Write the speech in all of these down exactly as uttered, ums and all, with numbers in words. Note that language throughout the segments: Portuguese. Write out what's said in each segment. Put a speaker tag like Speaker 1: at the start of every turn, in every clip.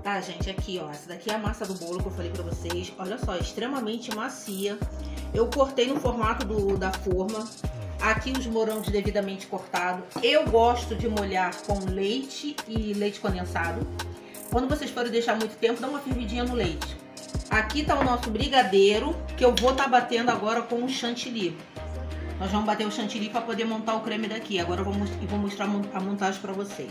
Speaker 1: Tá, gente, aqui, ó, essa daqui é a massa do bolo que eu falei pra vocês. Olha só, extremamente macia. Eu cortei no formato do, da forma. Aqui os morangos devidamente cortados. Eu gosto de molhar com leite e leite condensado. Quando vocês forem deixar muito tempo, dá uma fervidinha no leite. Aqui tá o nosso brigadeiro, que eu vou estar tá batendo agora com o chantilly. Nós vamos bater o chantilly para poder montar o creme daqui. Agora eu vou, vou mostrar a montagem para vocês.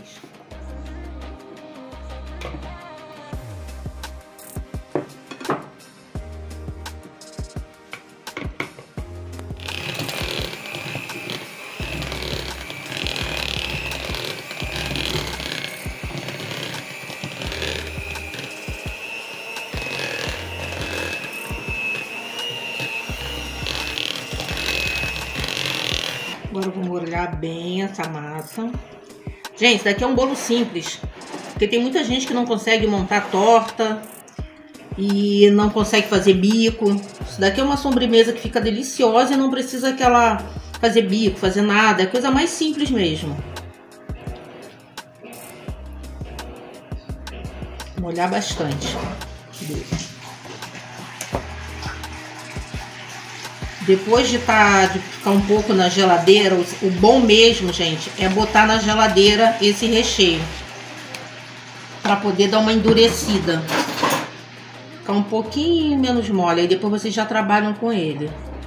Speaker 1: Agora eu vou molhar bem essa massa. Gente, isso daqui é um bolo simples, porque tem muita gente que não consegue montar torta e não consegue fazer bico. Isso daqui é uma sobremesa que fica deliciosa e não precisa aquela fazer bico, fazer nada. É coisa mais simples mesmo. Molhar bastante. Depois de, tá, de ficar um pouco na geladeira, o, o bom mesmo, gente, é botar na geladeira esse recheio. Para poder dar uma endurecida. Ficar um pouquinho menos mole. Aí depois vocês já trabalham com ele.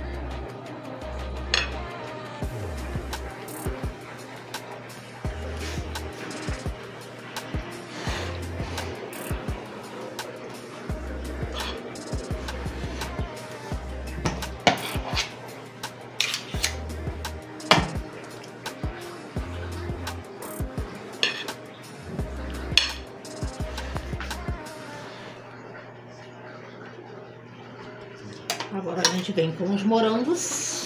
Speaker 1: Agora a gente vem com os morangos.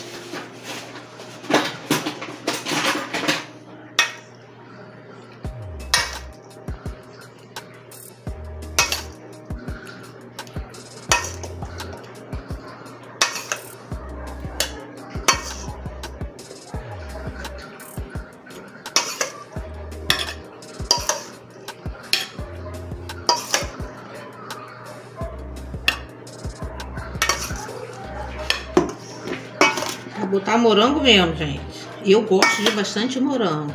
Speaker 1: Botar morango mesmo, gente. Eu gosto de bastante morango.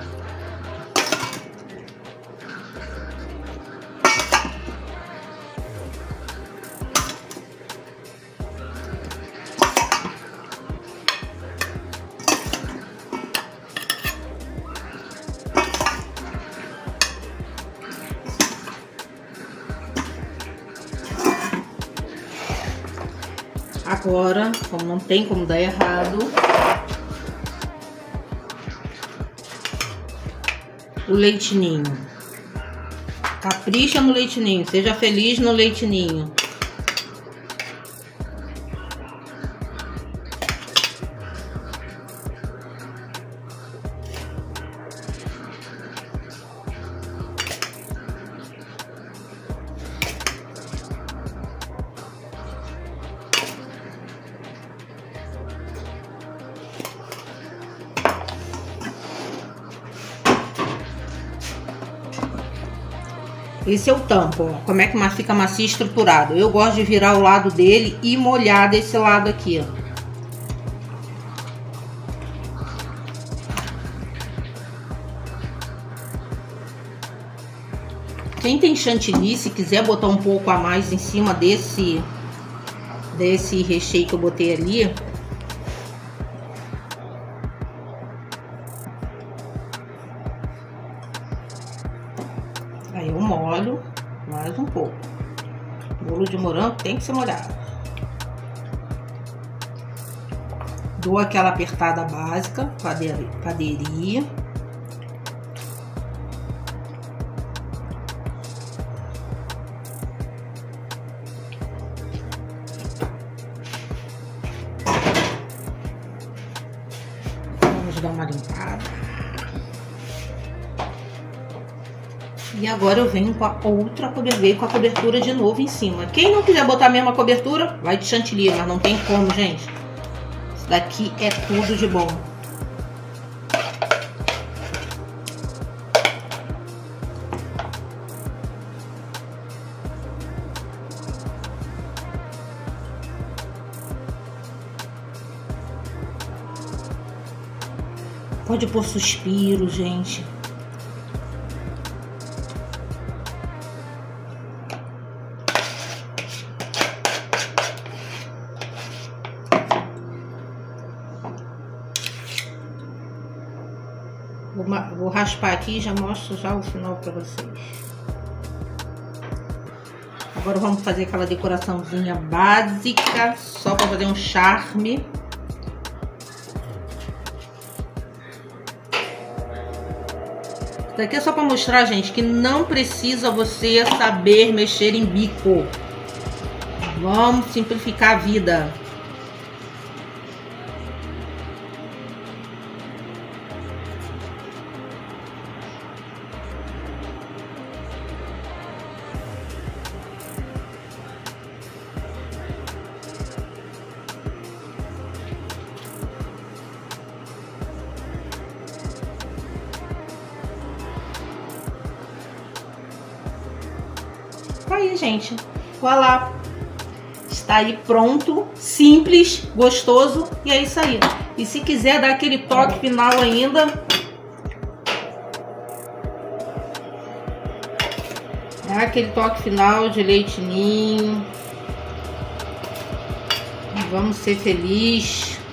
Speaker 1: Agora, como não tem como dar errado, o leite ninho. Capricha no leite ninho, seja feliz no leite ninho. Esse é o tampo, ó. Como é que fica macio e estruturado. Eu gosto de virar o lado dele e molhar desse lado aqui, ó. Quem tem chantilly, se quiser botar um pouco a mais em cima desse, desse recheio que eu botei ali, aí eu molho mais um pouco. Bolo de morango tem que ser molhado. Dou aquela apertada básica com a padeirinha. Vamos dar uma limpada. E agora eu venho com a outra cobertura, com a cobertura de novo em cima. Quem não quiser botar a mesma cobertura, vai de chantilly, mas não tem como, gente. Isso daqui é tudo de bom. Pode pôr suspiro, gente. Vou, vou raspar aqui e já mostro já o final para vocês. Agora vamos fazer aquela decoraçãozinha básica, só para fazer um charme. Isso daqui é só para mostrar, gente, que não precisa você saber mexer em bico. Vamos simplificar a vida. Aí, gente, voilá, está aí pronto, simples, gostoso, e é isso aí. E se quiser dar aquele toque final ainda, dá aquele toque final de leite ninho. Vamos ser felizes.